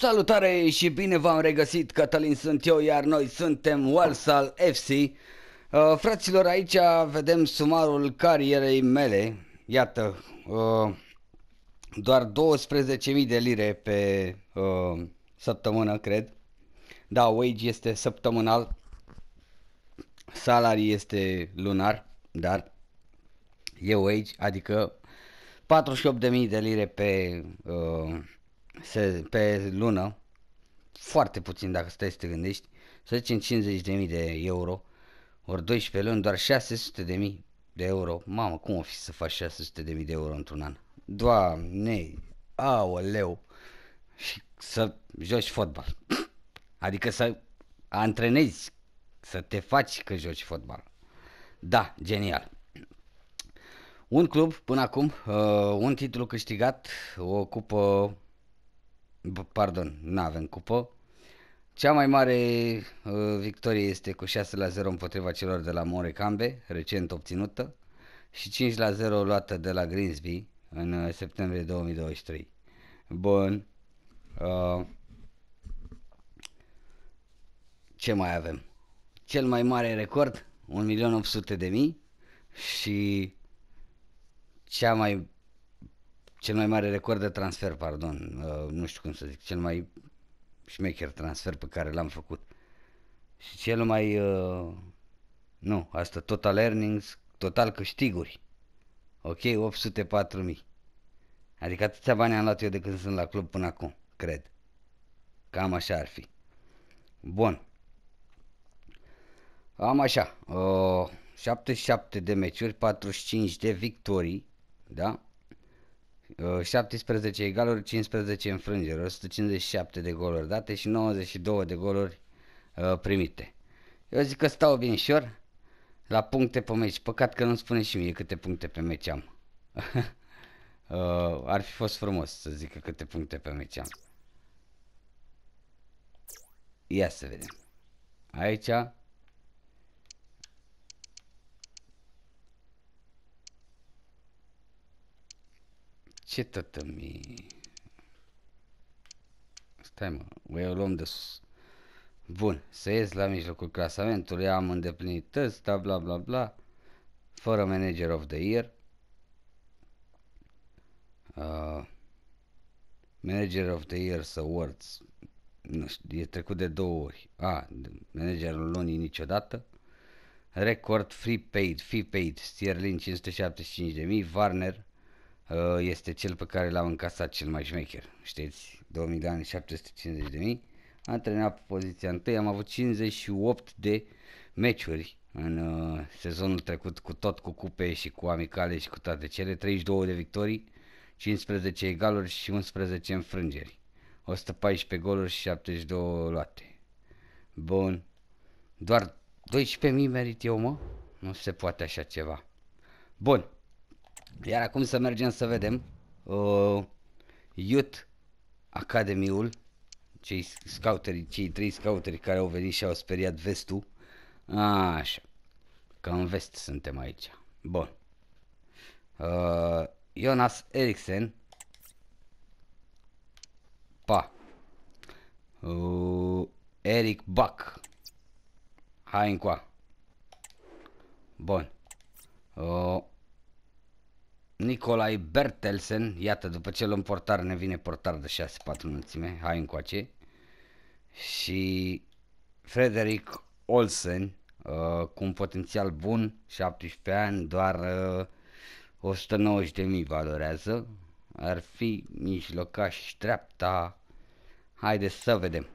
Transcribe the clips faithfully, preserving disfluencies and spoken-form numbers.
Salutare și bine v-am regăsit, Cătălin sunt eu, iar noi suntem Walsall F C. uh, Fraților, aici vedem sumarul carierei mele. Iată, uh, doar douăsprezece mii de lire pe uh, săptămână, cred. Da, wage este săptămânal, salary este lunar, dar e wage, adică patruzeci și opt de mii de lire pe, uh, se, pe lună. Foarte puțin dacă stai să te gândești. Să zicem cincizeci de mii de euro, ori doisprezece luni, doar șase sute de mii de euro. Mamă, cum o fi să faci șase sute de mii de euro într-un an? Doamne, aoleu. Și să joci fotbal. Adică să antrenezi, să te faci că joci fotbal. Da, genial. Un club până acum, uh, un titlu câștigat, o cupă, pardon, n-avem cupă. Cea mai mare uh, victorie este cu șase la zero împotriva celor de la Morecambe, recent obținută, și cinci la zero luată de la Grimsby în uh, septembrie două mii douăzeci și trei. Bun. Uh, ce mai avem? Cel mai mare record, un milion opt sute de mii, și cea mai cel mai mare record de transfer, pardon, uh, nu știu cum să zic, cel mai șmecher transfer pe care l-am făcut. Și cel mai, uh, nu, asta total earnings, total câștiguri. Ok, opt sute patru mii. Adică atâția bani am luat eu de când sunt la club până acum, cred. Cam așa ar fi. Bun. Am așa, uh, șaptezeci și șapte de meciuri, patruzeci și cinci de victorii, da? Uh, șaptesprezece egaluri, cincisprezece înfrângeri, o sută cincizeci și șapte de goluri date și nouăzeci și două de goluri uh, primite. Eu zic că stau bine șor la puncte pe meci. Păcat că nu-mi spune și mie câte puncte pe meci am. uh, ar fi fost frumos să zică câte puncte pe meci am. Ia să vedem. Aici ce tot mi... Stai mă, eu luăm de sus. Bun, să ies la mijlocul clasamentului, am îndeplinit ăsta, bla bla bla, fără manager of the year. Uh, manager of the year awards, nu știu, e trecut de două ori. A, managerul lunii niciodată. Record free paid, fee paid, Sterling cinci sute șaptezeci și cinci de mii, Warner uh, este cel pe care l-am încasat cel mai șmecher, știți, două milioane șapte sute cincizeci de mii. Am antrenat pe poziția întâi, am avut cincizeci și opt de meciuri în uh, sezonul trecut, cu tot, cu cupe și cu amicale și cu toate cele, treizeci și două de victorii, cincisprezece egaluri și unsprezece înfrângeri, o sută paisprezece goluri și șaptezeci și două luate. Bun, doar doisprezece mii merit eu, mă? Nu se poate așa ceva. Bun, iar acum să mergem să vedem uh, Youth Academy-ul, cei scouteri, cei trei scouteri care au venit și au speriat vestul. Așa, că în vest suntem aici. Bun. Uh, Jonas Eriksen. Pa. Uh, Eric Buck. Hai încoa. Bun. Uh, Nicolai Bertelsen. Iată, după ce luăm portar, ne vine portar de șase patru înălțime. Hai încoace. Și Frederick Olsen, uh, cu un potențial bun, șaptesprezece ani, doar uh, o sută nouăzeci de mii valorează. Ar fi mijlocaș dreapta. Haideți să vedem.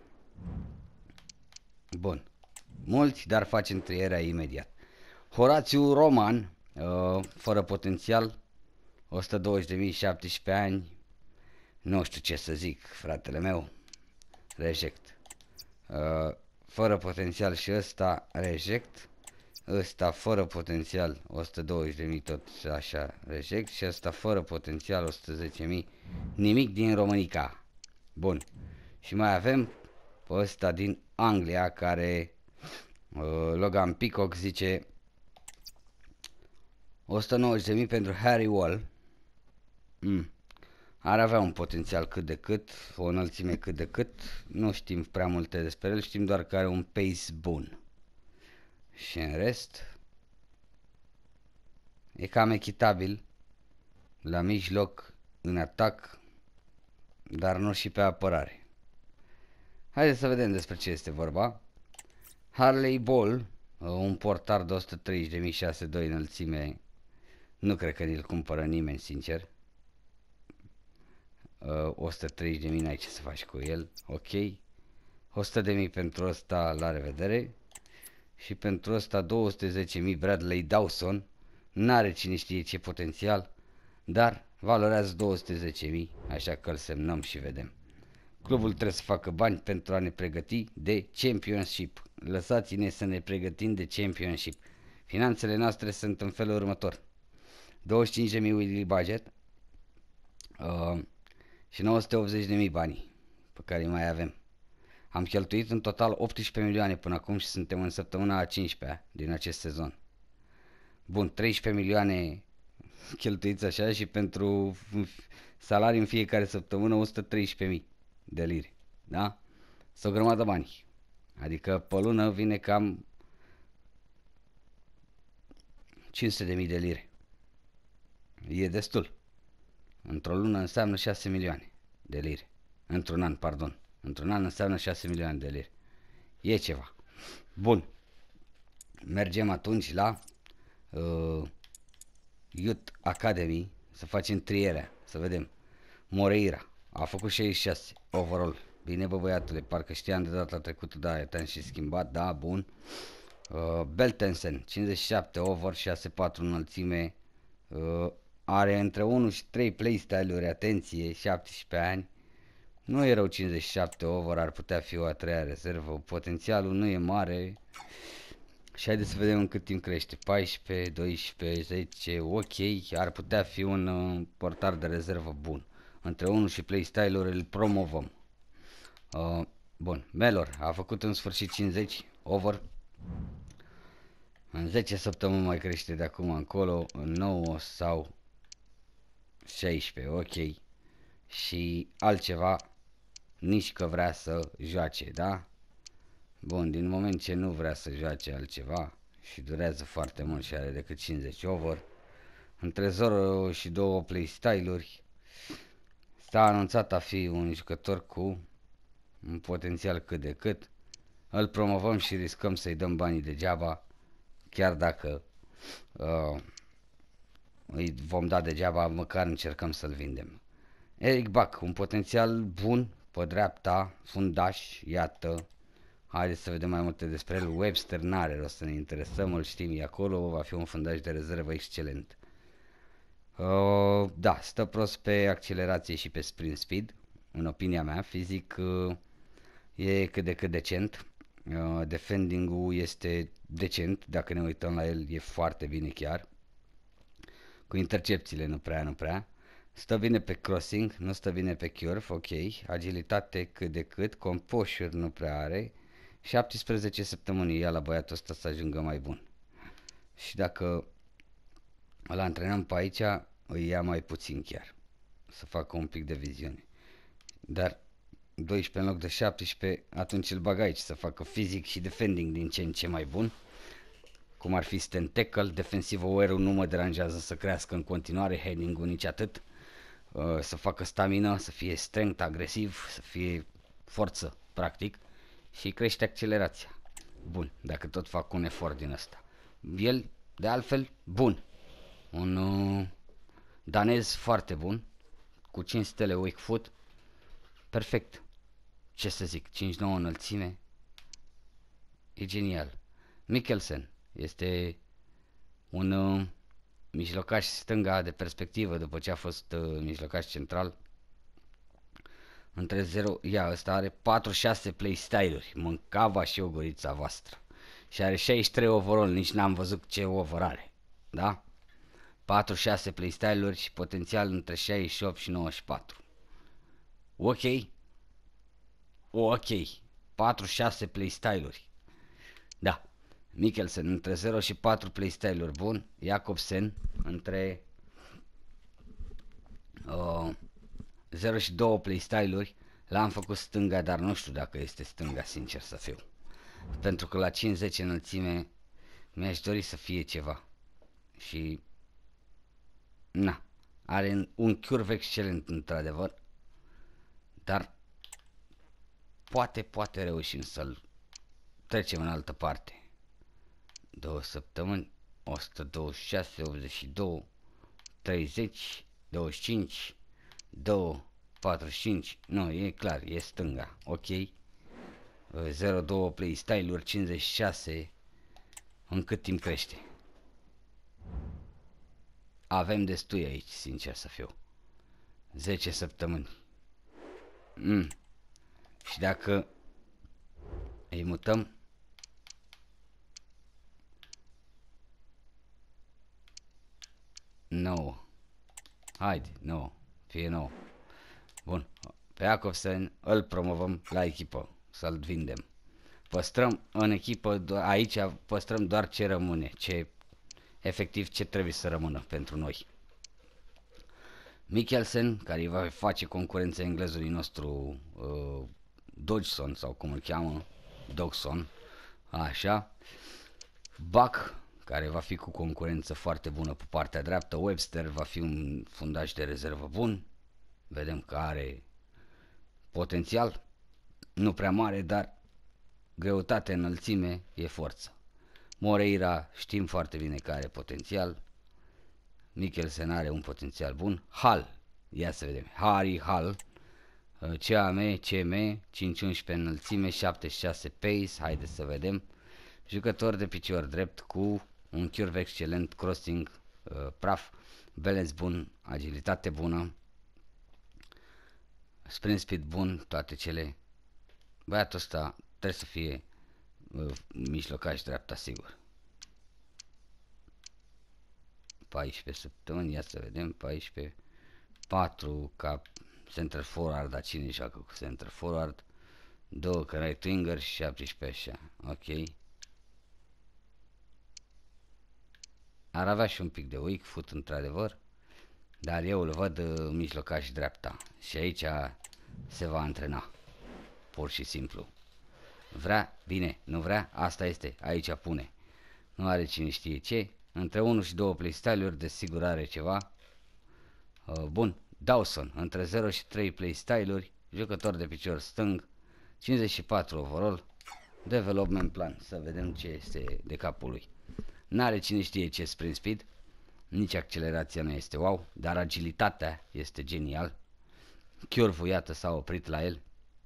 Bun. Mulți, dar facem trierea imediat. Horațiu Roman, uh, fără potențial, o sută douăzeci de mii, șaptesprezece ani. Nu știu ce să zic, fratele meu. Reject. Uh, fără potențial și ăsta, reject. Ăsta fără potențial, o sută douăzeci de mii, tot așa, reject. Și ăsta fără potențial, o sută zece mii. Nimic din Românica. Bun. Și mai avem pe ăsta din Anglia, care uh, Logan Peacock zice o sută nouăzeci de mii pentru Harry Wall. Mm. Ar avea un potențial cât de cât, o înălțime cât de cât, nu știm prea multe despre el, știm doar că are un pace bun. Și în rest, e cam echitabil, la mijloc, în atac, dar nu și pe apărare. Haideți să vedem despre ce este vorba. Harley Ball, un portar de o sută treizeci de mii șase sute doi înălțime, nu cred că ni-l cumpără nimeni, sincer. o sută treizeci de mii n-ai ce să faci cu el, ok. o sută de mii pentru ăsta, la revedere. Și pentru ăsta două sute zece mii Bradley Dawson, n-are cine știe ce potențial, dar valorează două sute zece mii, așa că îl semnăm și vedem. Clubul trebuie să facă bani pentru a ne pregăti de Championship. Lăsați-ne să ne pregătim de Championship. Finanțele noastre sunt în felul următor: douăzeci și cinci de mii weekly budget uh, și nouă sute optzeci de mii bani pe care îi mai avem. Am cheltuit în total optsprezece milioane până acum și suntem în săptămâna a cincipea din acest sezon. Bun, treisprezece milioane cheltuiți așa și pentru salarii în fiecare săptămână o sută treisprezece mii de lire. Da? Sunt o grămadă bani. Adică pe lună vine cam cinci sute de mii de lire. E destul. Într-o lună înseamnă șase milioane de lire. Într-un an, pardon. Într-un an înseamnă șase milioane de lire. E ceva. Bun. Mergem atunci la uh, Youth Academy să facem trierea, să vedem. Moreira a făcut șaizeci și șase overall. Bine, bă, băiatule, parcă știam de data trecută, da, te-am și schimbat, da, bun. Uh, Beltensen, cincizeci și șapte over, șase patru înălțime, uh, are între unu și trei playstyle-uri, atenție, șaptesprezece ani. Nu e rău, cincizeci și șapte over, ar putea fi o a treia rezervă, potențialul nu e mare. Și haideți să vedem în cât timp crește, paisprezece, doisprezece, zece, ok, ar putea fi un uh, portar de rezervă bun. Între unu și playstyle-uri îl promovăm. Uh, bun, Melor a făcut în sfârșit cincizeci over. În zece săptămâni mai crește de acum încolo, în nouă sau șaisprezece, ok. Și altceva, nici că vrea să joace, da? Bun, din moment ce nu vrea să joace altceva și durează foarte mult și are decât cincizeci over, între zero și doi playstyle-uri, s-a anunțat a fi un jucător cu un potențial cât de cât. Îl promovăm și riscăm să-i dăm banii degeaba, chiar dacă uh, îi vom da degeaba, măcar încercăm să-l vindem. Eric Back, un potențial bun pe dreapta, fundaș, iată. Haideți să vedem mai multe despre el. Webster n-are rost să ne interesăm, îl știm, e acolo, va fi un fundaș de rezervă excelent. Uh, da, stă prost pe accelerație și pe sprint speed, în opinia mea. Fizic uh, e cât de cât decent. Uh, defending-ul este decent, dacă ne uităm la el e foarte bine chiar. Cu intercepțiile nu prea, nu prea. Stă bine pe crossing, nu stă bine pe curve, ok. Agilitate cât de cât, composure nu prea are. șaptesprezece săptămâni ia la băiatul ăsta să ajungă mai bun. Și dacă îl antrenăm pe aici, îi ia mai puțin chiar. Să facă un pic de viziune. Dar doisprezece în loc de șaptesprezece, atunci îl bag aici să facă fizic și defending din ce în ce mai bun. Cum ar fi stand tackle, defensive aware-ul nu mă deranjează să crească în continuare, heading-ul nici atât. Să facă stamina, să fie strength, agresiv, să fie forță, practic. Și crește accelerația. Bun, dacă tot fac un efort din ăsta. El, de altfel, bun. Un uh, danez foarte bun, cu cinci stele weak foot. Perfect. Ce să zic, cinci nouă înălțime. E genial. Mikkelsen este un uh, mijlocaș stânga de perspectivă după ce a fost uh, mijlocaș central. Între zero, ia, ăsta are patruzeci și șase playstyle-uri, mâncava și o gurița voastră. Și are șaizeci și trei overall, nici n-am văzut ce over are, da? patruzeci și șase playstyle-uri și potențial între șaizeci și opt și nouăzeci și patru. Ok. Ok. patruzeci și șase playstyle-uri. Da. Mikkelsen între zero și patru playstyle-uri, bun. Jacobsen între... Uh, zero și doi playstyle-uri. L-am făcut stânga, dar nu știu dacă este stânga, sincer să fiu. Pentru că la cincizeci înălțime mi-aș dori să fie ceva. Și... na. Are un curve excelent, într-adevăr. Dar... poate, poate reușim să-l trecem în altă parte. Două săptămâni. o sută douăzeci și șase, optzeci și doi, treizeci, douăzeci și cinci, doi, patruzeci și cinci. Nu, e clar, e stânga. Ok. zero doi playstyle-uri, cincizeci și șase. În cât timp crește? Avem destui aici, sincer să fiu. zece săptămâni. Mm. Și dacă îi mutăm, nouă. Haide, nouă. Fie nouă. Bun. Pe Jacobsen îl promovăm la echipă. Să-l vindem. Păstrăm în echipă, aici păstrăm doar ce rămâne. Ce, efectiv ce trebuie să rămână pentru noi. Mikkelsen, care va face concurență englezului nostru uh, Dodgson, sau cum îl cheamă, Dodgson, așa. Buck, care va fi cu concurență foarte bună pe partea dreaptă. Webster va fi un fundaș de rezervă bun. Vedem că are potențial, nu prea mare, dar greutate, înălțime, e forță. Moreira știm foarte bine că are potențial. Mikkelsen are un potențial bun. Hall, ia să vedem. Harry Hall, C A M, C M, cinci unsprezece înălțime, șaptezeci și șase pace, haideți să vedem. Jucător de picior drept cu un curve excelent, crossing uh, praf, balance bun, agilitate bună, sprint speed bun, toate cele. Băiatul ăsta trebuie să fie uh, mijlocaș dreapta, sigur. paisprezece săptămâni, ia să vedem, paisprezece, patru ca center forward, dar cine joacă cu center forward, doi ca right winger și șaptesprezece așa, ok. Ar avea și un pic de weak foot, într-adevăr, dar eu îl văd uh, mijlocaș dreapta și aici se va antrena, pur și simplu. Vrea, bine, nu vrea, asta este, aici pune. Nu are cine știe ce. Între unu și doi playstyle-uri, desigur are ceva. Uh, bun, Dawson, între zero și trei playstyle-uri, jucător de picior stâng, cincizeci și patru overall, development plan, să vedem ce este de capul lui. N-are cine știe ce sprint speed, nici accelerația nu este wow, dar agilitatea este genial. Curve-ul, iată, s-a oprit la el.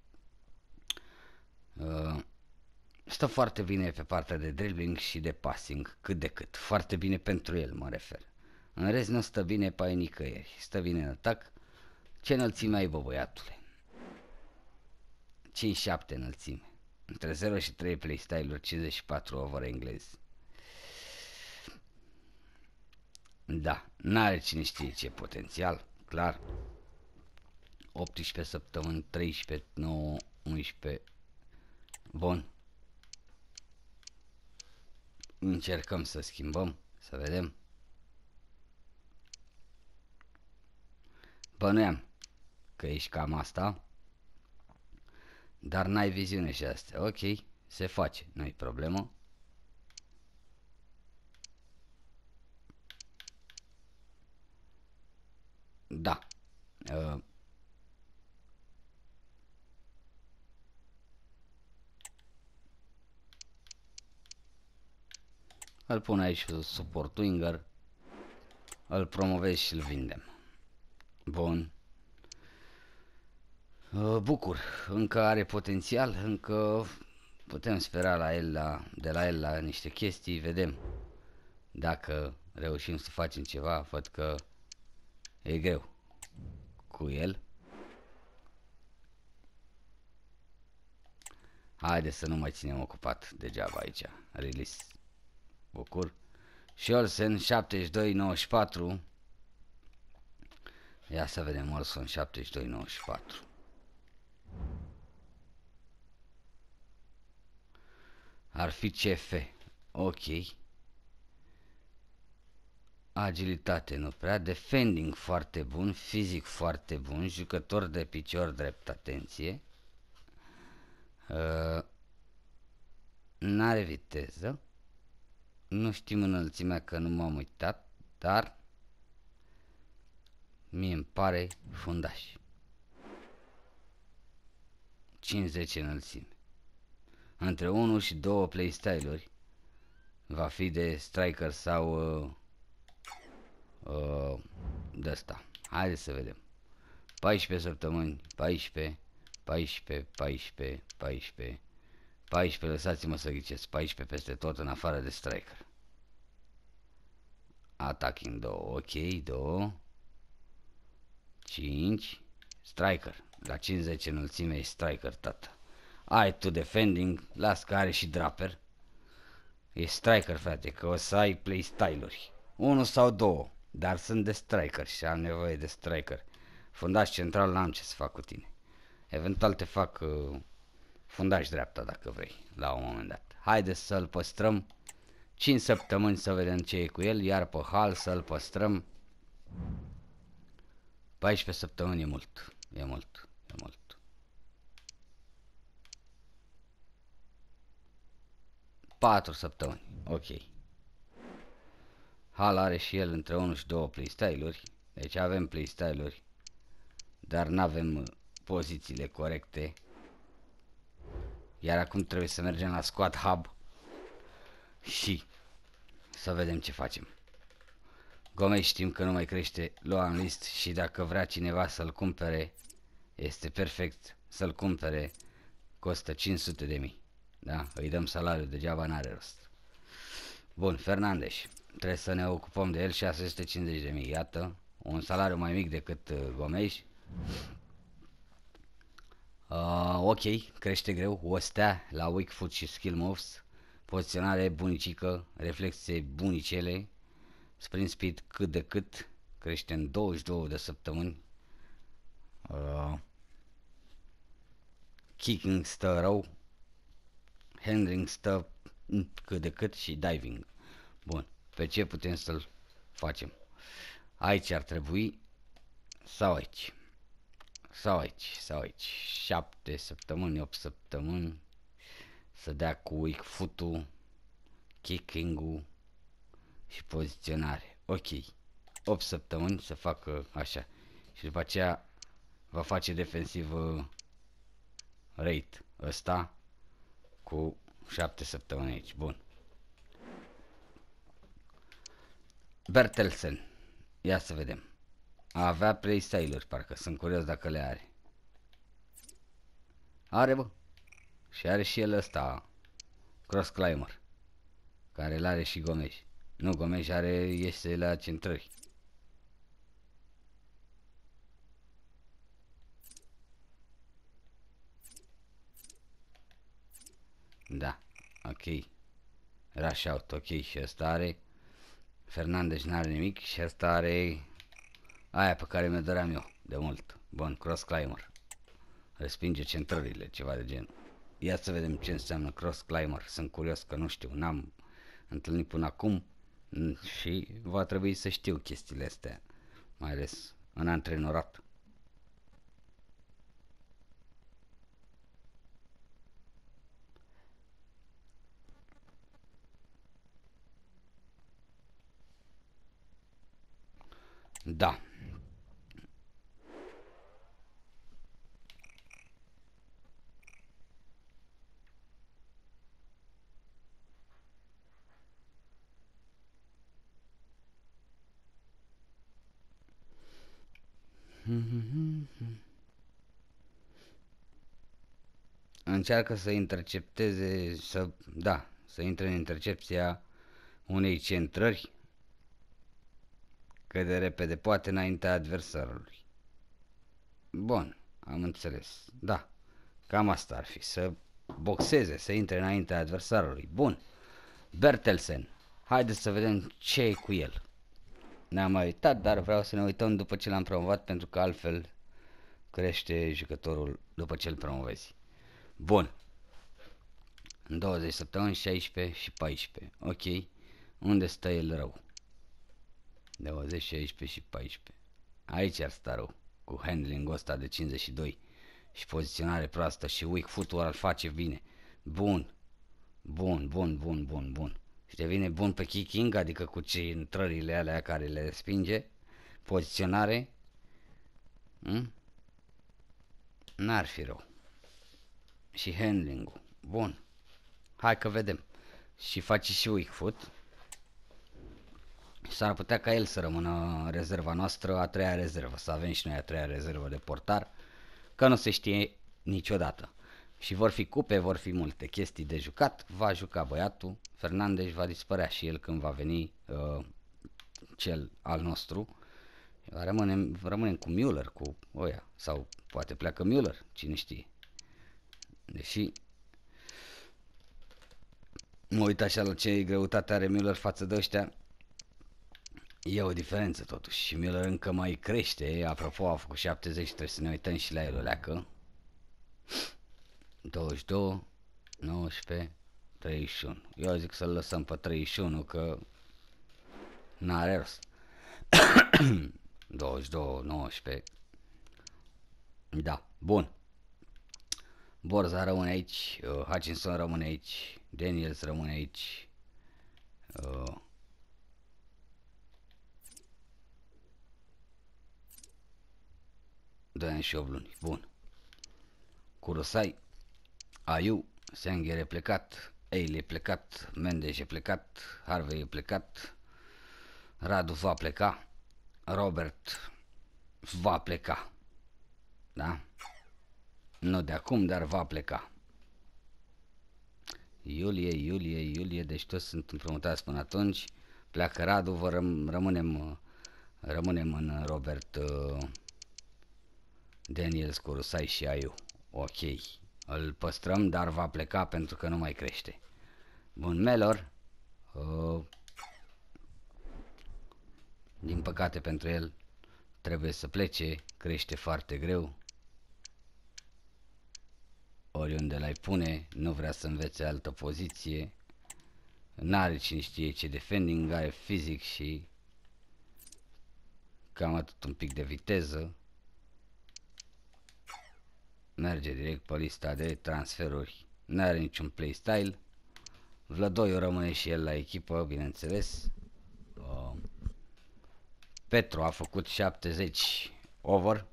Uh, Stă foarte bine pe partea de dribbling și de passing, cât de cât. Foarte bine pentru el, mă refer. În rest nu stă bine pe nicăieri. Stă bine în atac. Ce înălțime ai, bă, băiatule? cinci șapte înălțime. Între zero și trei playstyle-uri, cincizeci și patru over englez. Da, n-are cine știe ce potențial, clar. optsprezece săptămâni, treisprezece, nouă, unsprezece. Bun. Încercăm să schimbăm, să vedem. Bănuiam că ești cam asta, dar n-ai viziune și astea. Ok, se face, nu-i problemă. Da. Uh. Îl pun aici support winger, îl promovez și îl vindem. Bun. Uh, bucur, încă are potențial, încă putem spera la el, la, de la el la niște chestii, vedem dacă reușim să facem ceva. Văd că e greu cu el. Haide să nu mai ținem ocupat degeaba aici. Release. Bucur. Și Olsen șaptezeci și doi nouăzeci și patru. Ia să vedem, Olsen șaptezeci și doi nouăzeci și patru. Ar fi C F. Ok. agilitate nu prea, defending foarte bun, fizic foarte bun, jucător de picior drept, atenție. Uh, N-are viteză. Nu știm înălțimea că nu m-am uitat, dar mie îmi pare fundaș. cincizeci înălțime. Între unu și doi playstyle-uri va fi de striker sau uh, uh, de asta. Haideți să vedem. paisprezece săptămâni, paisprezece, paisprezece, paisprezece, paisprezece, paisprezece, lăsați-mă să ghicesc, paisprezece peste tot în afară de striker. Attacking doi, ok, doi, cinci, striker, la cincizeci înălțime e striker, tata. Ai tu defending, las că are și draper. E striker, frate, că o să ai playstyle-uri. Unu sau două, dar sunt de striker și am nevoie de striker. Fundaș central n-am ce să fac cu tine. Eventual te fac uh, fundaș dreapta dacă vrei, la un moment dat. Haideți să-l păstrăm cinci săptămâni să vedem ce e cu el, iar pe hal să-l păstrăm. paisprezece săptămâni e mult, e mult, e mult. patru săptămâni, ok. Hal are și el între unu și doi playstyle-uri, deci avem playstyle-uri, dar nu avem pozițiile corecte. Iar acum trebuie să mergem la Squad Hub și să vedem ce facem. Gomes știm că nu mai crește, luăm list și dacă vrea cineva să-l cumpere, este perfect să-l cumpere, costă cinci sute de mii. Da? Îi dăm salariul, degeaba n-are rost. Bun, Fernandes, trebuie să ne ocupăm de el, șase sute cincizeci de mii, iată, un salariu mai mic decât uh, Gomes. Uh, ok, crește greu, o stea la weak foot și skill moves, poziționare bunicică, reflexe bunicele, sprint speed cât de cât, crește în douăzeci și două de săptămâni, uh, kicking stă rău, handling stă cât de cât și diving. Bun, pe ce putem să-l facem? Aici ar trebui sau aici? Sau aici, sau aici, șapte săptămâni, opt săptămâni, să dea cu weak foot-ul, kicking-ul și poziționare. Ok, opt săptămâni să facă așa și după aceea va face defensiv rate ăsta cu șapte săptămâni aici. Bun. Bertelsen, ia să vedem. Avea playstyle-uri, parcă sunt curios dacă le are. Are, bă. Și are și el ăsta, cross climber, care îl are și Gomes. Nu, Gomes are, iese la centrări. Da, ok. Rush out, ok, și ăsta are. Fernandes n-are nimic și ăsta are aia pe care mi-o doream eu de mult. Bun, cross climber. Respinge centrările, ceva de genul. Ia să vedem ce înseamnă cross climber. Sunt curios că nu știu, n-am întâlnit până acum și va trebui să știu chestiile astea, mai ales în antrenorat. Da. Încearcă să intercepteze, să, da, să intre în intercepția unei centrări cât de repede poate înaintea adversarului. Bun, am înțeles. Da, cam asta ar fi, să boxeze, să intre înaintea adversarului. Bun, Bertelsen, haideți să vedem ce e cu el. Ne-am mai uitat, dar vreau să ne uităm după ce l-am promovat, pentru că altfel crește jucătorul după ce îl promovezi. Bun. În douăzeci săptămâni, șaisprezece și paisprezece. Ok. Unde stă el rău? douăzeci, șaisprezece și paisprezece. Aici ar sta rău. Cu handling-ul ăsta de cincizeci și doi. Și poziționare proastă și weak footwork îl face bine. Bun. Bun, bun, bun, bun, bun. Și devine bun pe kicking, adică cu centrările alea care le spinge. Poziționare. Hmm? N-ar fi rău. Și handling-ul. Bun. Hai că vedem. Și face și weak foot. S-ar putea ca el să rămână rezerva noastră, a treia rezervă. Să avem și noi a treia rezervă de portar. Că nu se știe niciodată. Și vor fi cupe, vor fi multe chestii de jucat. Va juca băiatul. Fernandes va dispărea și el când va veni uh, cel al nostru. Rămânem, rămânem cu Müller, cu oia. Sau poate pleacă Müller, cine știe. Deși mă uit așa la ce greutate are Müller față de ăștia. E o diferență totuși. Și Müller încă mai crește. Apropo, a făcut șaptezeci, trebuie să ne uităm și la el o leacă. douăzeci și doi, nouăsprezece, treizeci și unu. Eu zic să-l lăsăm pe treizeci și unu, că n-are rost. douăzeci și doi, nouăsprezece. Da, bun. Borza rămâne aici, uh, Hutchinson rămâne aici, Daniels rămâne aici. Uh, doi ani și opt luni. Bun. Kurosai, Ayu, Sengher e plecat, Eile e plecat, Mendes e plecat, Harvey e plecat, Radu va pleca, Robert va pleca. Da? Nu de acum, dar va pleca. Iulie, iulie, iulie, deci toți sunt împrumutați până atunci. Pleacă Radu, vă răm, rămânem, rămânem în Robert, uh, Daniels, Kurosai și Ayu. Ok. Îl păstrăm, dar va pleca pentru că nu mai crește. Bun, Mellor. Uh, din păcate pentru el trebuie să plece. Crește foarte greu. Oriunde l-ai pune, nu vrea să învețe altă poziție. N-are cine știe ce defending, are fizic și cam atât, un pic de viteză. Merge direct pe lista de transferuri. N-are niciun playstyle. Vlădoiu rămâne și el la echipă, bineînțeles. Uh, Petru a făcut șaptezeci over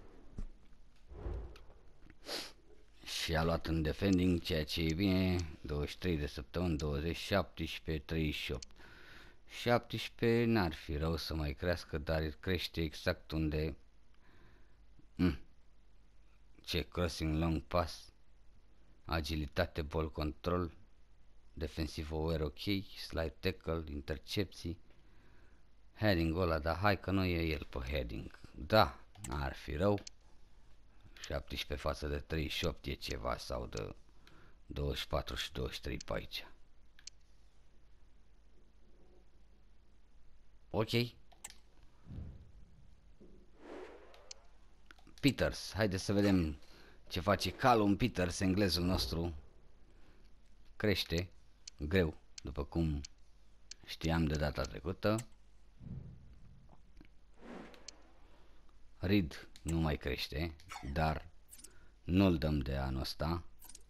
și a luat în defending, ceea ce e bine. douăzeci și trei de săptămâni, douăzeci, șaptesprezece, treizeci și opt. șaptesprezece n-ar fi rău să mai crească, dar crește exact unde... Mm. Ce crossing, long pass, agilitate, ball control, defensive aware ok, slide tackle, intercepții, heading-ul ăla, dar hai că nu e el pe heading. Da, n-ar fi rău. șaptesprezece față de treizeci și opt e ceva, sau de douăzeci și patru și douăzeci și trei pe aici. Ok. Peters, haideți să vedem ce face Callum Peters, englezul nostru. Crește greu, după cum știam de data trecută. Reed nu mai crește, dar nu-l dăm de anul ăsta.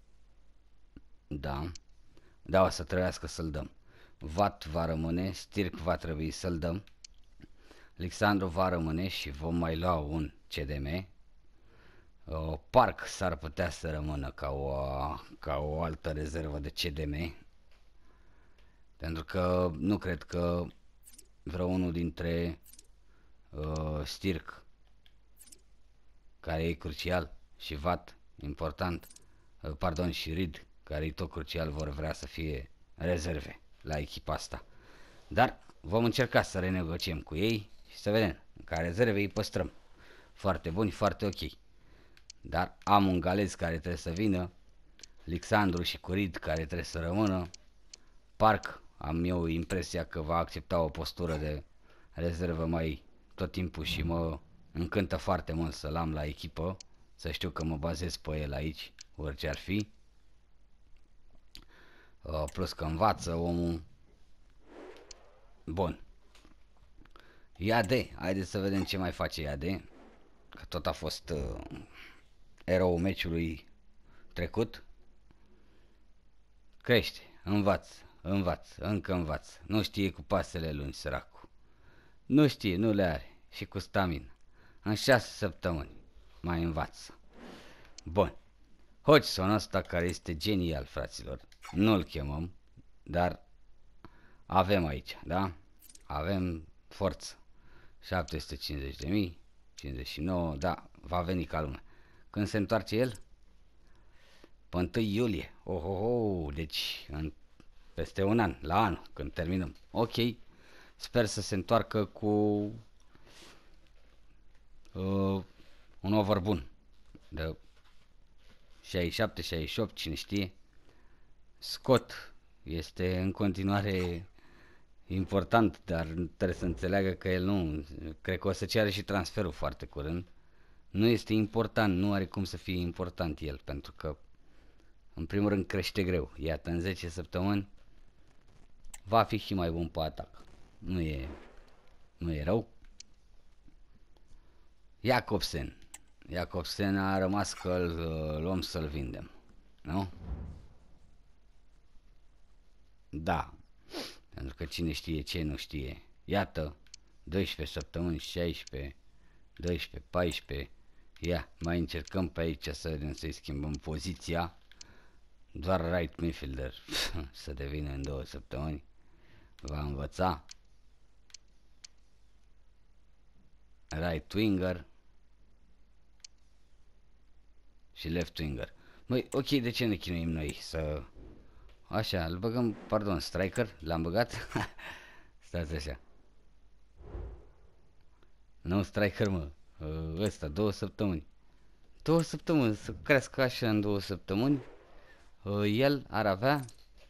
Da. Da, o să trebuiască să-l dăm. Vat va rămâne, Stirk va trebui să-l dăm. Alexandru va rămâne și vom mai lua un C D M. Uh, Park s-ar putea să rămână ca o, ca o altă rezervă de C D M. Pentru că nu cred că vreunul dintre uh, Stirk, care e crucial, și Vat, important, uh, pardon, și Reed, care e tot crucial, vor vrea să fie rezerve la echipa asta. Dar vom încerca să renegociem cu ei și să vedem. Ca rezerve îi păstrăm. Foarte buni, foarte ok. Dar am un galez care trebuie să vină, Alexandru și cu Reed care trebuie să rămână. Park, am eu impresia că va accepta o postură de rezervă mai tot timpul și mă încântă foarte mult să-l am la echipă, să știu că mă bazez pe el aici, orice ar fi. Plus că învață omul. Bun. Iade, haideți să vedem ce mai face Iade, că tot a fost uh, eroul meciului trecut. Crește, învață, învață, încă învață. Nu știe cu pasele lungi, săracul. Nu știe, nu le are. Și cu stamină. În șase săptămâni mai învață. Bun. Hodgson ăsta care este genial, fraților. Nu-l chemăm, dar avem aici, da? Avem forță. șapte sute cincizeci de mii, cincizeci și nouă, da, va veni ca lumea. Când se întoarce el? Pe întâi iulie. Oh, oh, oh, deci în, peste un an, la anul, când terminăm. Ok, sper să se întoarcă cu uh, un over bun. De șaizeci și șapte, șaizeci și opt, cine știe. Scott este în continuare important, dar trebuie să înțeleagă că el nu, cred că o să ceară și transferul foarte curând. Nu este important, nu are cum să fie important el, pentru că în primul rând crește greu. Iată, în zece săptămâni va fi și mai bun pe atac. Nu e, nu e rău. Jacobsen. Jacobsen a rămas că îl luăm să-l vindem. Nu? Da. Pentru că cine știe ce nu știe. Iată, doisprezece săptămâni, șaisprezece, doisprezece, paisprezece. Ia, mai încercăm pe aici să vedem să-i schimbăm poziția. Doar right midfielder să devină în două săptămâni. Va învăța. Right winger și left winger. Măi, ok, de ce ne chinuim noi să... Așa, îl băgăm, pardon, striker, l-am băgat. Stați așa. Nu striker, mă. Ăsta, două săptămâni. Două săptămâni, să crească așa în două săptămâni. El ar avea...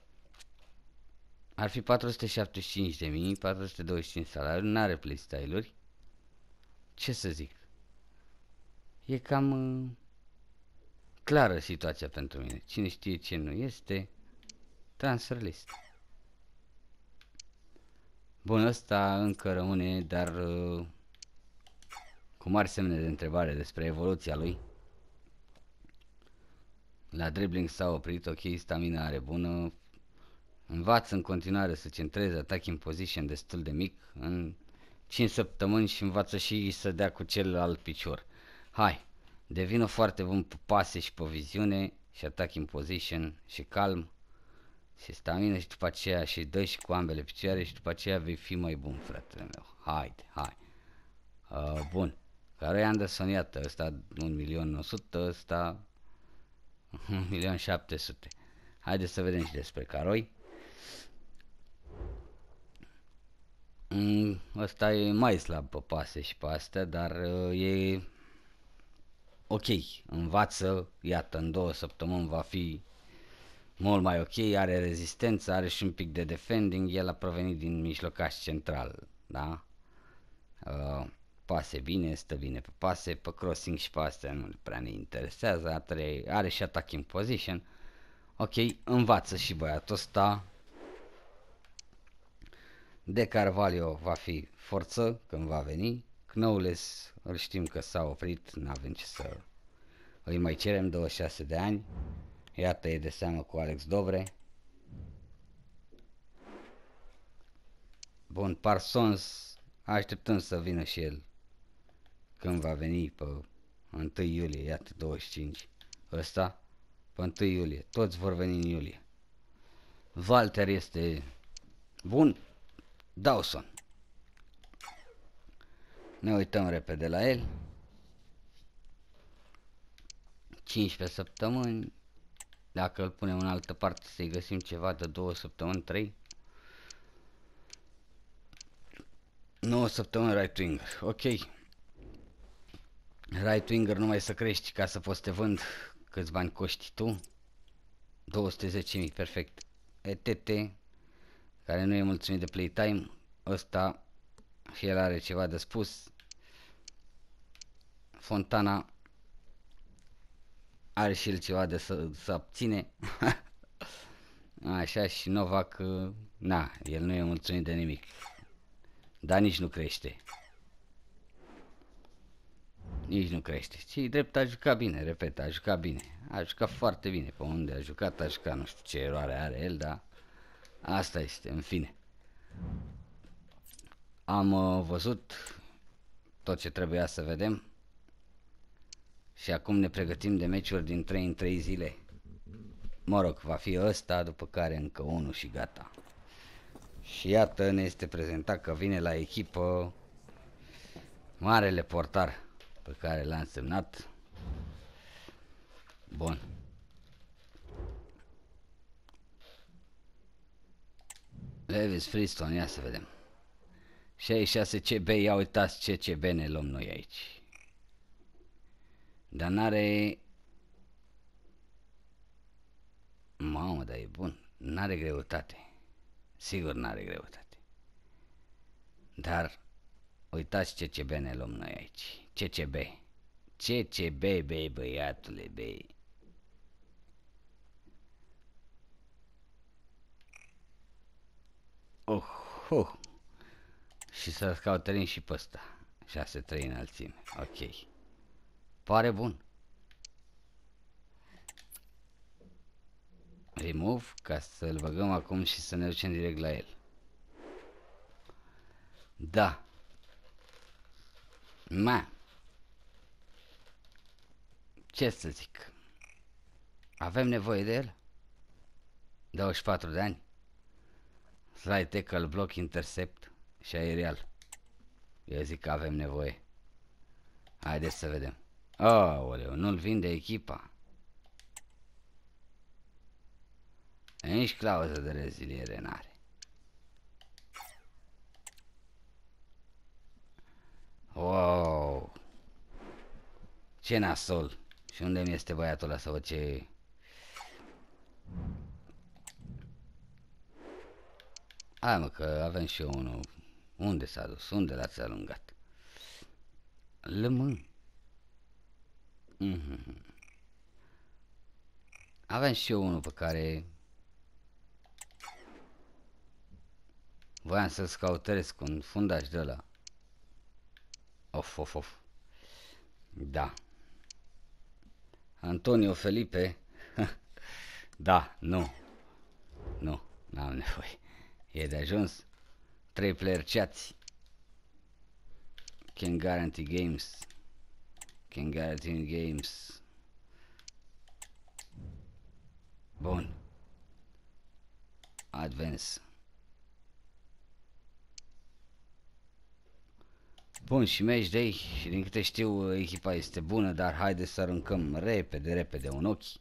Ar fi patru sute șaptezeci și cinci de mii, patru sute douăzeci și cinci salariu, n-are playstyle-uri. Ce să zic? E cam uh, clară situația pentru mine. Cine știe ce nu este, transfer list. Bun, ăsta încă rămâne, dar uh, cu mari semne de întrebare despre evoluția lui. La dribbling s-a oprit, ok, stamina are bună. Învață în continuare să centreze attacking position destul de mic. În cinci săptămâni și învață și să dea cu celălalt picior. Hai, devină foarte bun pe pase și pe viziune și attacking position și calm și stamina și după aceea și dă și cu ambele picioare și după aceea vei fi mai bun, fratele meu. Haide, hai. Uh, bun. Care Anderson, iată, ăsta un milion o sută, ăsta un milion șapte sute. Haideți să vedem și despre Caroi. Mm, ăsta e mai slab pe pase și pe astea, dar uh, e ok. Învață, iată, în două săptămâni va fi mult mai ok, are rezistență, are și un pic de defending, el a provenit din mijlocaș central, da? Uh, pase bine, stă bine pe pase, pe crossing și pe astea nu prea ne interesează, are, are și attacking position. Ok, învață și băiatul ăsta. De Carvalho va fi forță când va veni. Knowles îl știm că s-a oprit, n-avem ce să îi mai cerem, douăzeci și șase de ani. Iată, e de seamă cu Alex Dobre. Bun, Parsons, așteptăm să vină și el când va veni pe întâi iulie, iată, douăzeci și cinci. Ăsta, pe întâi iulie, toți vor veni în iulie. Walter este bun. Dawson. Ne uităm repede la el. cincisprezece săptămâni. Dacă îl punem în altă parte să-i găsim ceva de două săptămâni, trei. nouă săptămâni right winger. Ok. Right winger numai să crești ca să poți te vând. Câți bani coști tu? două sute zece mii, perfect. E T T, care nu e mulțumit de playtime. Ăsta și el are ceva de spus. Fontana are și el ceva de să, să abține. Așa, și Novak, na, el nu e mulțumit de nimic. Dar nici nu crește. Nici nu crește. Și drept a jucat bine, repet, a jucat bine. A jucat foarte bine. Pe unde a jucat, a jucat. Nu știu ce eroare are el, dar asta este, în fine. Am uh, văzut tot ce trebuia să vedem. Și acum ne pregătim de meciuri din trei în trei zile. Mă rog, va fi ăsta, după care încă unul și gata. Și iată, ne este prezentat că vine la echipă marele portar pe care l-a însemnat. Bun. Lewis Freestone, ia să vedem. șaizeci și șase C B, ia uitați ce C B ne luăm noi aici. Dar n-are... Mamă, dar e bun. N-are greutate. Sigur n-are greutate. Dar uitați ce C B ne luăm noi aici. C C B. C C B, băi, băiatule, băi. Oh, oh. Și să cauterim și pe ăsta. șase trei înălțime. Ok. Pare bun. Remove, ca să-l băgăm acum și să ne ducem direct la el. Da. Ma. Ce să zic? Avem nevoie de el? douăzeci și patru de ani. Slide tackle, block, intercept și aerial. Eu zic că avem nevoie. Haideți să vedem. Aoleu, nu-l vinde echipa. Nici clauză de reziliere n-are. Wow. Ce nasol. Și unde mi este băiatul ăla să văd ce... Hai mă, că avem și eu unul. Unde s-a dus? Unde l-ați alungat? Lămân. Mm-hmm. Avem și eu unul pe care voiam să-l scauteresc, un fundaș de ăla. Of, of, of. Da. Antonio Felipe. Da, nu. Nu, n-am nevoie. E de ajuns. trei player chats. Can guarantee games. Can guarantee games. Bun. Advance. Bun, și match day. Și din câte știu, echipa este bună, dar haideți să aruncăm repede, repede un ochi.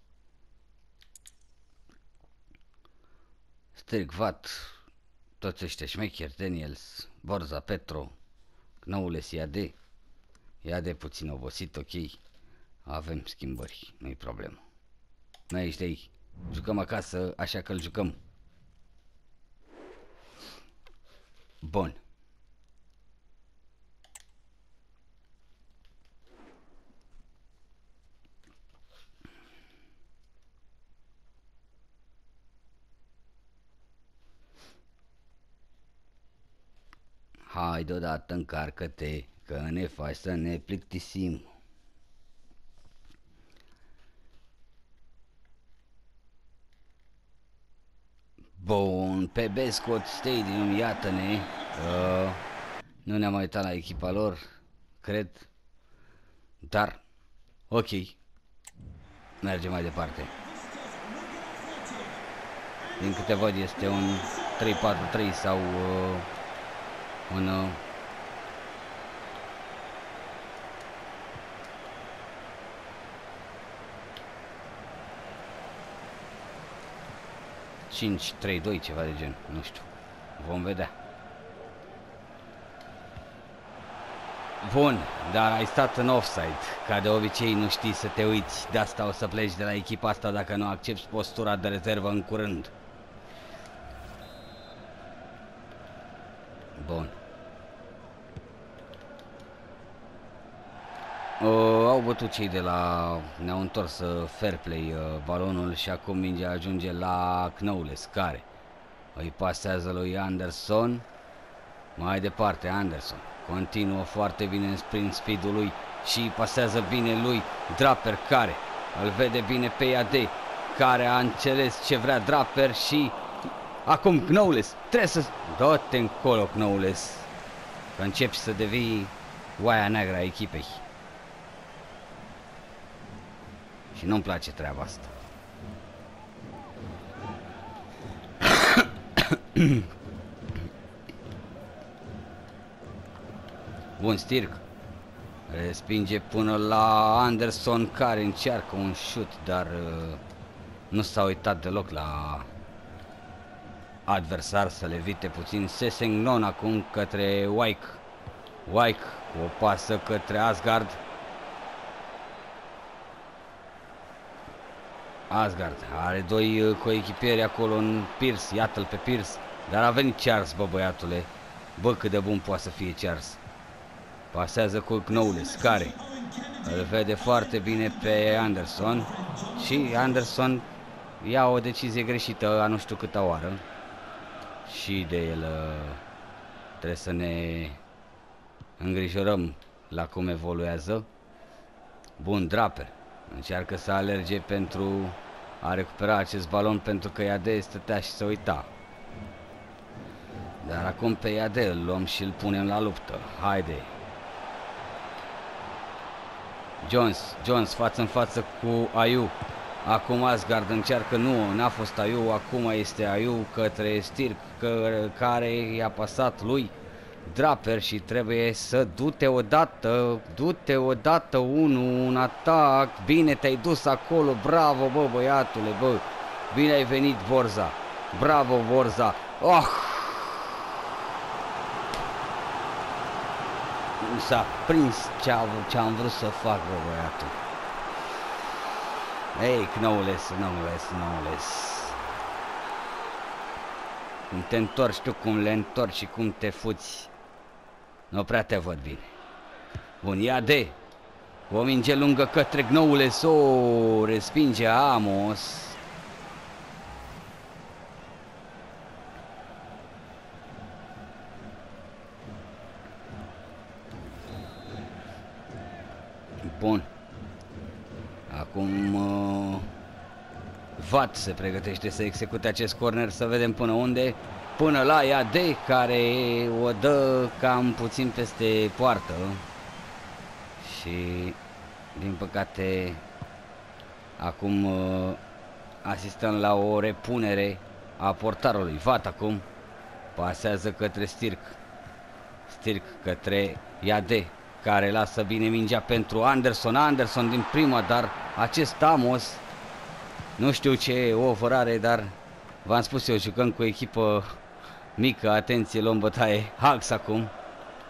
Strigvat, toți ăștia șmecheri, Daniels, Borza, Petro, Knowles, Iade. Iade puțin obosit, ok. Avem schimbări, nu-i problemă. Match day. Jucăm acasă, așa că îl jucăm. Bun. Hai deodată, încarcă-te, că ne faci să ne plictisim. Bun, pe Bescot Stadium, iată-ne. Uh, nu ne-am mai uitat la echipa lor, cred. Dar, ok. Mergem mai departe. Din câte văd este un trei patru trei sau uh, un... Uh, cinci trei doi, ceva de gen, nu știu. Vom vedea. Bun, dar ai stat în offside. Ca de obicei nu știi să te uiți. De asta o să pleci de la echipa asta dacă nu accepti postura de rezervă în curând. Bun. Uh, au bătut cei de la... Ne-au întors uh, fair play uh, balonul și acum mingea ajunge la Knowles, care îi pasează lui Anderson. Mai departe, Anderson continuă foarte bine prin speed-ul lui și pasează bine lui Draper, care îl vede bine pe Iade, care a înțeles ce vrea Draper și acum Knowles trebuie să... Dă-te încolo, Knowles, că începi să devii oaia neagră a echipei. Și nu-mi place treaba asta. Bun, Stirk respinge până la Anderson, care încearcă un shoot, dar uh, nu s-a uitat deloc la adversar să le evite puțin. Sessegnon acum către Wyke. Wyke cu o pasă către Asgard. Asgard are doi uh, coechipieri acolo în Pierce, iată-l pe Pierce, dar a venit Charles, bă băiatule. Bă, cât de bun poate să fie Charles. Pasează cu Knowles, care îl vede foarte bine pe Anderson și Anderson ia o decizie greșită a nu știu câta oară și de el uh, trebuie să ne îngrijorăm la cum evoluează. Bun, Draper încearcă să alerge pentru a recupera acest balon, pentru că Iade stătea și se uita. Dar acum pe Iade îl luăm și îl punem la luptă. Haide! Jones, Jones față în față cu Ayu. Acum Asgard încearcă, nu, n-a fost Ayu, acum este Ayu către Stirk, că, care i-a pasat lui Draper și trebuie să du-te odată, du-te odată, unu, un atac, bine te-ai dus acolo, bravo, bă, băiatule, bă, bine ai venit, Borza, bravo, Borza, oh! S-a prins ce-am vrut să fac, bă, băiatul. Ei, Knowles, Knowles, Knowles. Cum te întorci tu, cum le întorci și cum te fuți. Nu prea te văd bine. Bun, Iade. O minge lungă către Knowles. O, respinge Amos. Bun. Acum uh, Vat se pregătește să execute acest corner, să vedem până unde. Până la Iade, care o dă cam puțin peste poartă. Și din păcate acum uh, asistăm la o repunere a portarului. Vat acum pasează către Stirk. Stirk către Iade, care lasă bine mingea pentru Anderson. Anderson din prima, dar acest Amos, nu știu ce over are, dar v-am spus eu, jucăm cu echipă mică, atenție, luăm bătaie. Hux acum. Uh,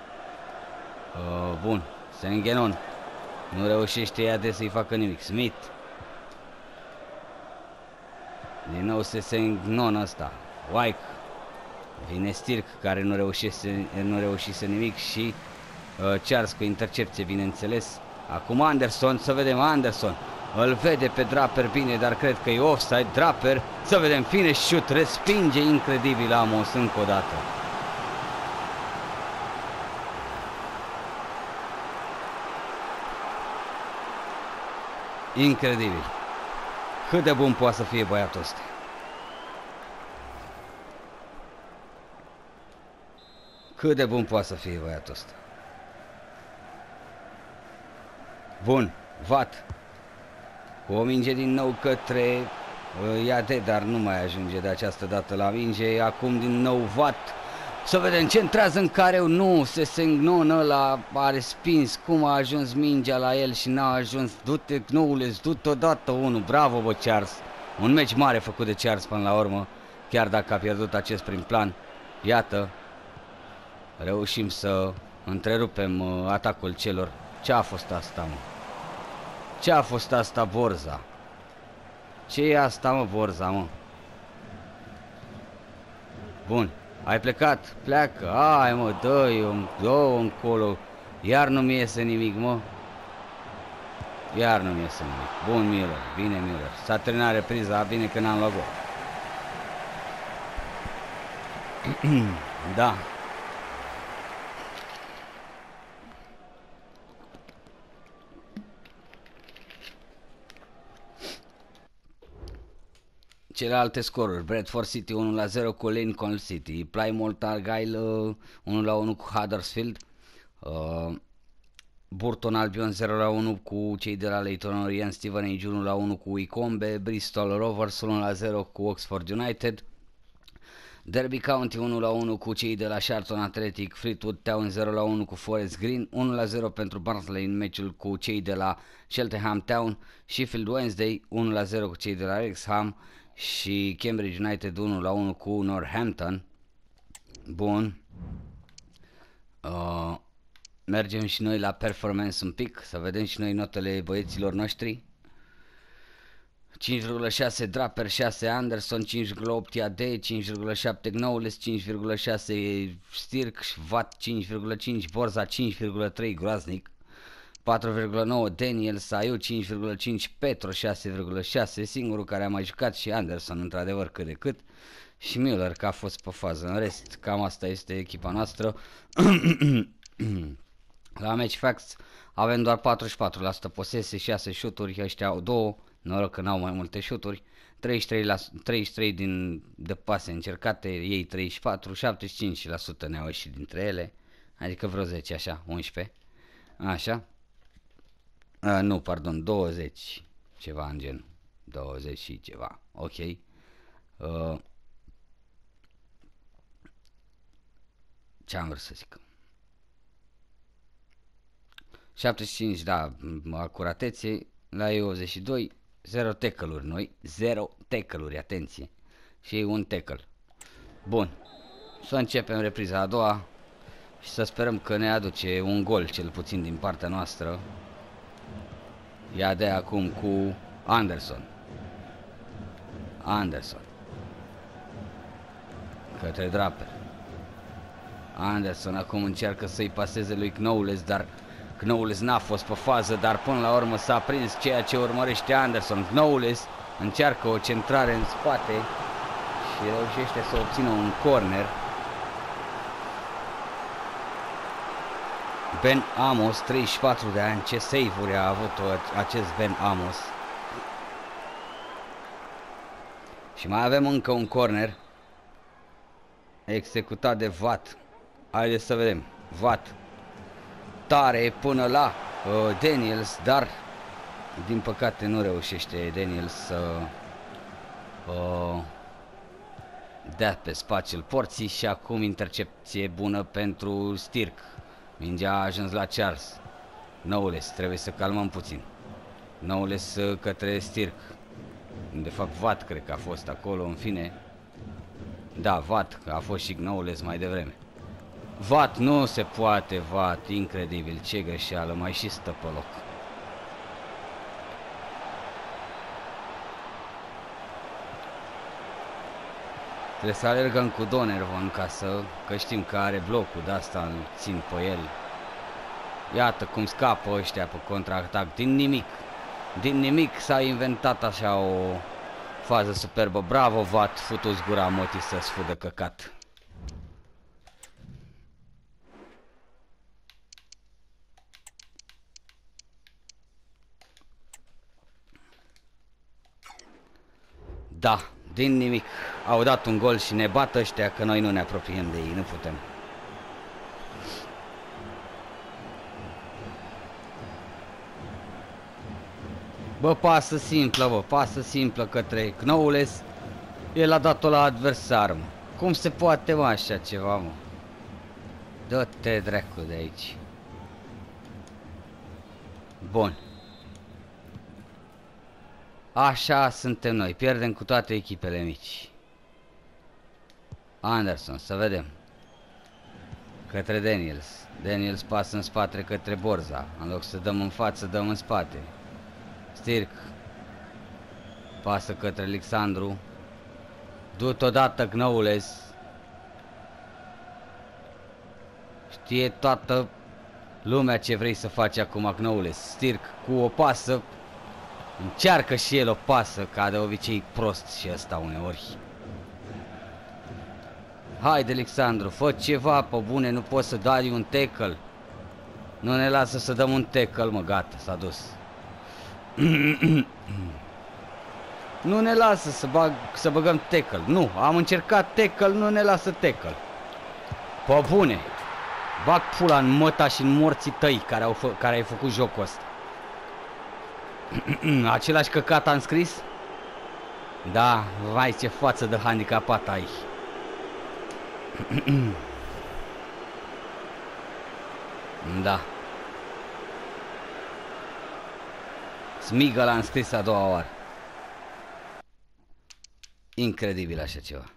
bun, Sessegnon nu reușește Iade să-i facă nimic. Smith. Din nou Sessegnon ăsta. Wyke. Vine Stirk, care nu reușise, nu reușise nimic și uh, Charles cu intercepție, bineînțeles. Acum Anderson, să vedem Anderson. Îl vede pe Draper bine, dar cred că e offside. Draper, să vedem, finish shoot, respinge incredibil Amos încă o dată. Incredibil. Cât de bun poate să fie băiatul ăsta. Cât de bun poate să fie băiatul ăsta. Bun, Vat. Cu o minge din nou către uh, Iade, dar nu mai ajunge de această dată la minge. Acum din nou Vat. Să vedem, centrează în careu. Nu, Sessegnon ăla a respins. Cum a ajuns mingea la el și n-a ajuns. Du-te, Knowles, du-te odată unul. Bravo, bă, Charles. Un meci mare făcut de Charles până la urmă. Chiar dacă a pierdut acest prim plan. Iată, reușim să întrerupem uh, atacul celor. Ce a fost asta, mă? Ce a fost asta, Borza? Ce e asta, mă, Borza, mă? Bun, ai plecat? Pleacă. Hai, mă, dă-i, dă-o încolo. Iar nu-mi iese nimic, mă. Iar nu-mi iese nimic. Bun, Miller, bine, Miller. S-a terminat repriza, bine că n-am luat gol. Da. celelalte scoruri. Bradford City unu la zero cu Lincoln City. Plymouth Argyle uh, unu la unu cu Huddersfield. Uh, Burton Albion zero la unu cu cei de la Leyton Orient. Stevenage unu la unu cu Wycombe. Bristol Rovers unu la zero cu Oxford United. Derby County unu la unu cu cei de la Charlton Athletic. Fleetwood Town zero la unu cu Forest Green. unu la zero pentru Barnsley în meciul cu cei de la Cheltenham Town. Sheffield Wednesday unu la zero cu cei de la Wrexham. Și Cambridge United unu la unu cu Northampton. Bun. Uh, mergem și noi la performance un pic, să vedem și noi notele băieților noștri. cinci virgulă șase Draper, șase Anderson, cinci virgulă opt I A D, cinci virgulă șapte Knowles, cinci virgulă șase Stirk, Watt cinci virgulă cinci, Borza cinci virgulă trei Groaznic, patru virgulă nouă Daniel, Saiu cinci virgulă cinci, Petro șase virgulă șase, singurul care a mai jucat și Anderson într-adevăr cât de cât, și Müller că a fost pe fază. În rest, cam asta este echipa noastră. La Match Facts avem doar patruzeci și patru la sută posesie, șase șuturi, ăștia au două, noroc că n-au mai multe șuturi, treizeci și trei, la, treizeci și trei din, de pase încercate, ei treizeci și patru, șaptezeci și cinci la sută ne-au ieșit dintre ele, adică vreo zece, așa, unsprezece, așa, A, nu, pardon, douăzeci, ceva în gen, douăzeci și ceva, ok, uh, ce-am vrut să zic? șaptezeci și cinci, da, acuratețe, la E optzeci și doi, zero tackle-uri noi, zero tackle-uri, atenție, și un tackle. Bun, să începem repriza a doua și să sperăm că ne aduce un gol, cel puțin din partea noastră. Ia de acum cu Anderson. Anderson. Către Draper. Anderson acum încearcă să-i paseze lui Knowles, dar Knowles n-a fost pe fază, dar până la urmă s-a prins ceea ce urmărește Anderson. Knowles încearcă o centrare în spate și reușește să obțină un corner. Ben Amos, treizeci și patru de ani, ce save-uri a avut acest Ben Amos. Și mai avem încă un corner executat de Watt. Haideți să vedem. Watt tare până la uh, Daniels, dar din păcate nu reușește Daniels să uh, dea pe spațiul porții și acum intercepție bună pentru Stirk. Mingea a ajuns la Charles. Knowles, trebuie să calmăm puțin. Knowles uh, către Stirk. De fapt Watt cred că a fost acolo, în fine. Da, Watt, a fost și Knowles mai devreme. Watt, nu se poate, Watt, incredibil, ce greșeală, mai și stă pe loc. Trebuie să alergăm cu Donervan ca să, că știm că are blocul de asta, îl țin pe el. Iată cum scapă ăștia pe contraatac, din nimic. Din nimic s-a inventat așa o fază superbă. Bravo, Watt, futu-ți gura, Moti, să-ți fudă căcat. Da, din nimic. Au dat un gol și ne bat ăștia că noi nu ne apropiem de ei, nu putem. Bă, pasă simplă, bă, pasă simplă către Knowles. El a dat-o la adversar, mă. Cum se poate, mă, așa ceva, mă? Dă-te dracu de aici. Bun. Așa suntem noi, pierdem cu toate echipele mici. Anderson, să vedem. Către Daniels. Daniels pasă în spate către Borza. În loc să dăm în față, dăm în spate. Stirk. Pasă către Alexandru. Du-te odată, Knowles. Știe toată lumea ce vrei să faci acum, Knowles. Stirk cu o pasă. Încearcă și el o pasă, ca de obicei prost și ăsta uneori. Haide, Alexandru, fă ceva, pe bune, nu poți să dai un tackle. Nu ne lasă să dăm un tackle, mă, gata, s-a dus. Nu ne lasă să, bag, să băgăm tackle. Nu, am încercat tackle, nu ne lasă tackle. Pă bune. Bag pula în măta și în morții tăi care au, fă, care ai făcut jocul ăsta. Același căcat am scris? Da, vai ce față de handicapat ai. Da. Smigă l-am scris a doua oară. Incredibil așa ceva.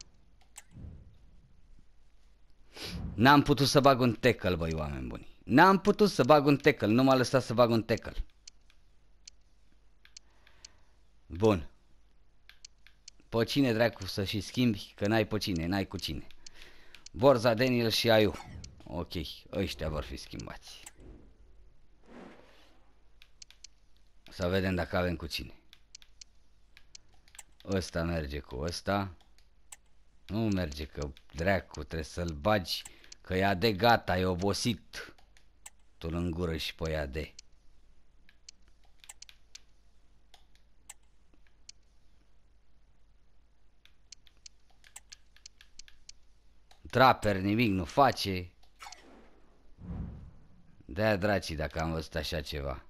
N-am putut să bag un tackle, băi, oameni buni. N-am putut să bag un tackle, nu m-a lăsat să bag un tackle. Bun. Pe cine dracu să și schimbi, că n-ai pe cine, n-ai cu cine. Borza, Daniel și Aiu. Ok, ăștia vor fi schimbați. Să vedem dacă avem cu cine. Ăsta merge cu ăsta. Nu merge, că dracu trebuie să-l bagi. Că e de gata, e obosit. Tu în gură și pe ea de. Trapper nimic nu face. De-aia dracii dacă am văzut așa ceva.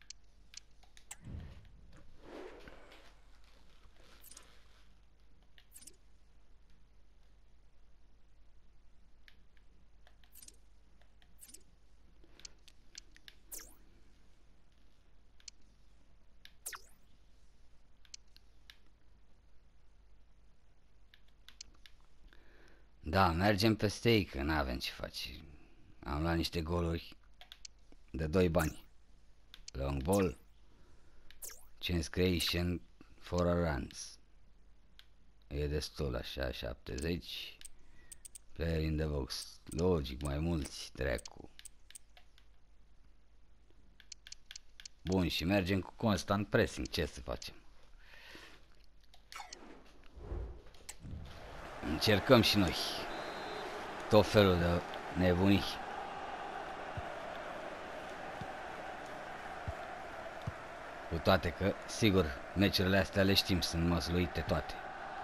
Da, mergem peste ei, că n-avem ce face. Am luat niște goluri de doi bani. Long ball. Chance creation for a runs. E destul așa, șaptezeci. Player in the box. Logic, mai mulți, dracu. Bun, și mergem cu constant pressing. Ce să facem? Încercăm și noi tot felul de nebunii. Cu toate că, sigur, meciurile astea le știm, sunt măsluite toate.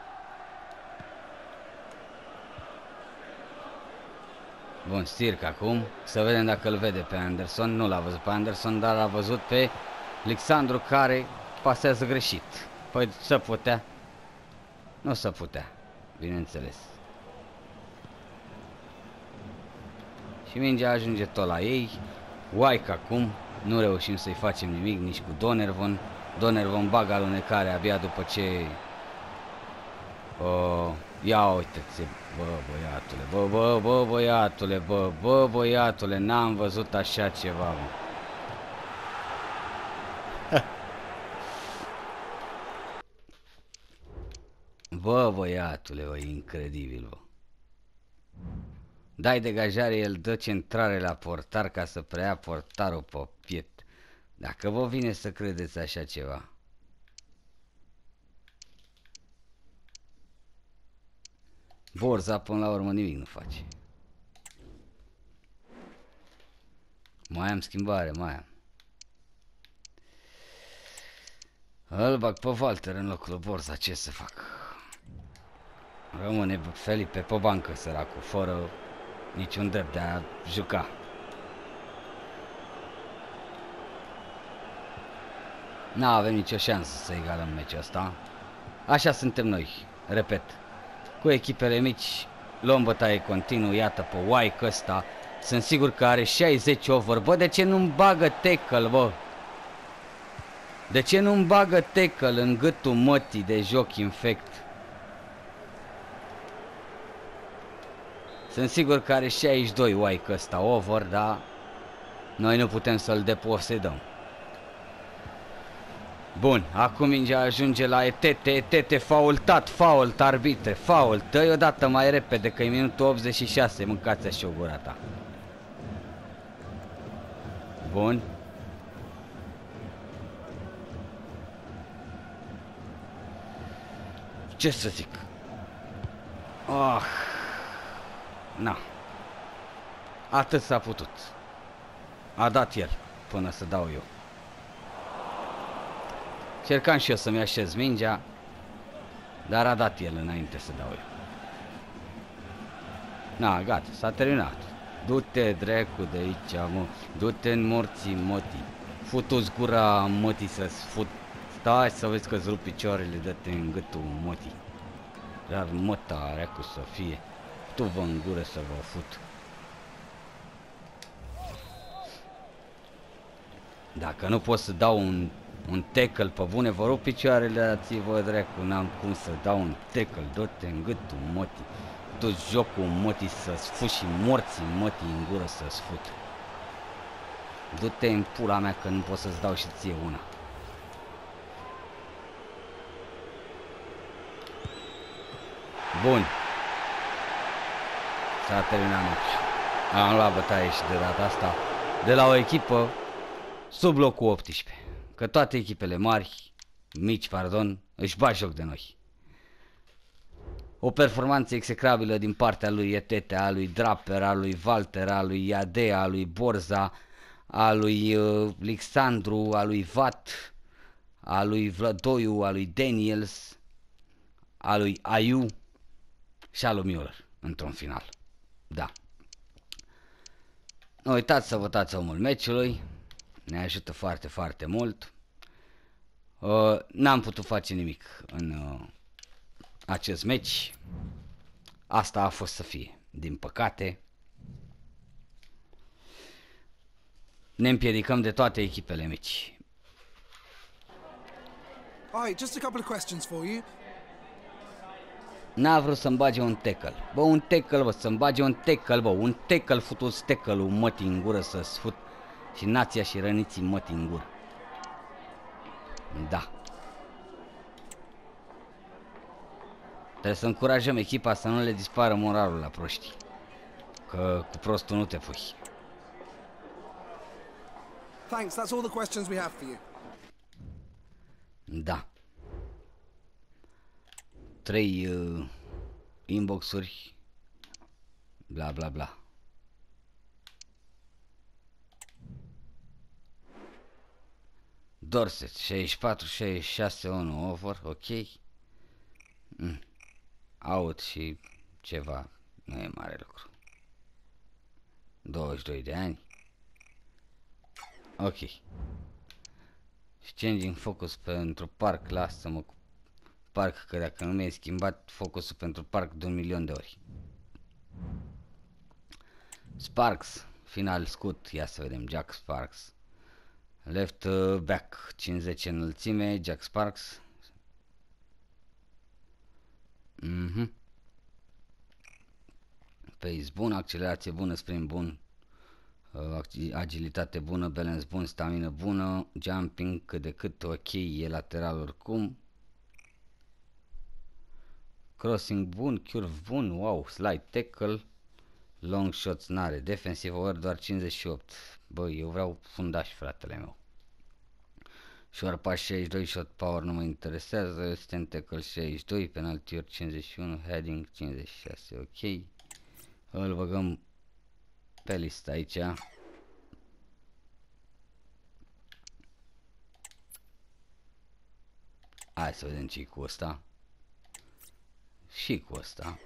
Bun, Stirk acum, să vedem dacă îl vede pe Anderson. Nu l-a văzut pe Anderson, dar l-a văzut pe Alexandru, care pasează greșit. Păi să putea? Nu să putea, bineînțeles. Și mingea ajunge tot la ei. White acum, nu reușim să-i facem nimic nici cu Donervon. Donervon bagă alunecare abia după ce... Uh, ia uite-ți, bă băiatule, bă, bă, bă băiatule, bă, bă băiatule, n-am văzut așa ceva, bă. Bă băiatule, bă, incredibil, bă. Dai degajare, el dă centrare la portar ca să preia portarul pe piept. Dacă vă vine să credeți așa ceva. Borza până la urmă nimic nu face. Mai am schimbare, mai am. Îl bag pe Walter în locul lui Borza, ce să fac? Rămâne Felipe pe bancă, săracul, fără niciun drept de a juca. N-avem nicio șansă să egalăm meciul ăsta. Așa suntem noi, repet. Cu echipele mici luăm bătaie continuu, iată pe White ăsta. Sunt sigur că are șaizeci over. Bă, de ce nu-mi bagă tackle, bă? De ce nu-mi bagă tackle în gâtul mătii de joc infect? Sunt sigur că are șaizeci și doi White ăsta over, dar noi nu putem să-l deposedăm. Bun, acum mingea ajunge la Etete, Etete faultat, fault, arbitre, fault, dă-i odată mai repede că e minutul optzeci și șase, mâncați așa o gura ta. Bun. Ce să zic? Oh. Na. Atât s-a putut. A dat el până să dau eu. Cercam și eu să-mi așez mingea. Dar a dat el înainte să dau eu. Na, gata, s-a terminat. Du-te, dracu, de aici, mă. Du-te în morții, mătii. Futu-ți gura, mătii, să-ți fut. Stai să vezi că-ți rup picioarele, dă-te în gâtul, mătii. Dar măta, reacu să fie. Tu vă în gură să vă fut. Dacă nu pot să dau un, un tackle pe bune, vă rup picioarele, dați-vă dracu, n-am cum să dau un tackle, dă-te în gâtul, mătii. Tu jocul, mătii, să-ți fut și morții, mătii, în gură să-ți fut. Du-te în pula mea că nu pot să-ți dau și ție una. Bun. S-a terminat meciul. Am luat bătaie și de data asta de la o echipă sub locul optsprezece. Că toate echipele mari, mici, pardon, își bat joc de noi. O performanță execrabilă din partea lui Etete, a lui Draper, a lui Walter, a lui Iadea, a lui Borza, a lui uh, Alexandru, a lui Vat, a lui Vlădoiu, a lui Daniels, a lui Aiu și a lui Müller, într-un final. Da. Nu uitați să votați omul meciului, ne ajută foarte, foarte mult. Uh, N-am putut face nimic în uh, acest meci. Asta a fost să fie, din păcate. Ne împiedicăm de toate echipele mici. Alright, just a couple of questions for you. N-a vrut să-mi bage un tackle. Bă, un tackle, bă, să-mi bage un tackle, bă, un tackle, futu-ți tackle-ul mătii în gură să-ți fut și nația și răniții mătii în gură. Da. Trebuie să încurajăm echipa să nu le dispară moralul la proști. Că cu prostul nu te pui. Thanks, that's all the questions we have for you. Da. Trei uh, inbox-uri. Bla bla bla. Dorset, șaizeci și patru șaizeci și șase, unu over, ok. Mm. Out și ceva, nu e mare lucru. douăzeci și doi de ani. Ok. Și changing focus pentru parc, lasă-mă cu parc, că dacă nu mi-ai schimbat focusul pentru parc de un milion de ori. Sparks, final scut, ia să vedem, Jack Sparks. Left uh, back, cincizeci înălțime, Jack Sparks. Mhm. Pace bun, accelerație bună, sprint bun, uh, agilitate bună, balance bun, stamina bună, jumping cât de cât ok, e lateral oricum. Crossing bun, curve bun, wow, slide tackle, long shots n-are, defensive over doar cincizeci și opt. Bă, eu vreau fundaș, fratele meu. Short pass șaizeci și doi, shot power nu mă interesează, stand tackle șaizeci și doi, penalty ori cincizeci și unu, heading cincizeci și șase, ok. Îl băgăm pe listă aici. Hai să vedem ce-i cu ăsta. Și cu ăsta.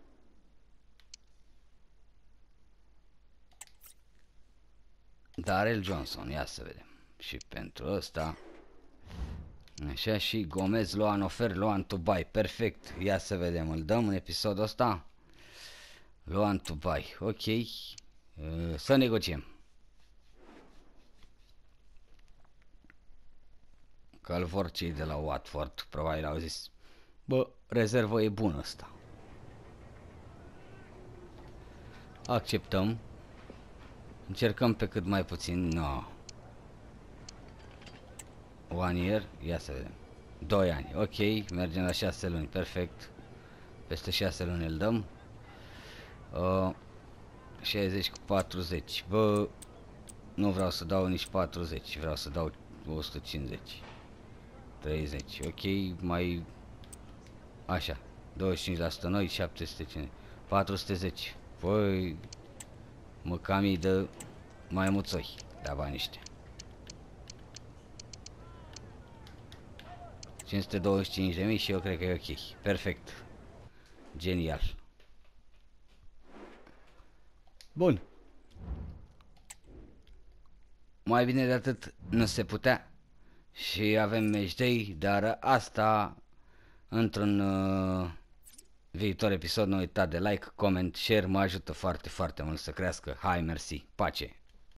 Darrell Johnson, ia să vedem. Și pentru ăsta. Așa, și Gomez, Loan ofer, Loan to buy. Perfect, ia să vedem. Îl dăm în episodul ăsta. Loan to buy, ok. uh, Să negociem. Că îl vor cei de la Watford, probabil au zis, bă, rezervă e bună asta. Acceptăm. Încercăm pe cât mai puțin. No. One year, ia să vedem. Doi ani, ok, mergem la șase luni, perfect. Peste șase luni îl dăm. uh, șaizeci cu patruzeci. Bă, nu vreau să dau nici patruzeci, vreau să dau o sută cincizeci. treizeci, ok, mai așa, douăzeci și cinci la sută noi, șapte sute cincizeci, patru sute zece. Păi, mă cam îi dă mai muțoi, de bani ăștia. cinci sute douăzeci și cinci de mii și eu cred că e ok. Perfect. Genial. Bun. Mai bine de atât nu se putea. Și avem match day, dar asta într-un uh, viitor episod. Nu uita de like, comment, share, mă ajută foarte, foarte mult să crească. Hai, mersi, pace!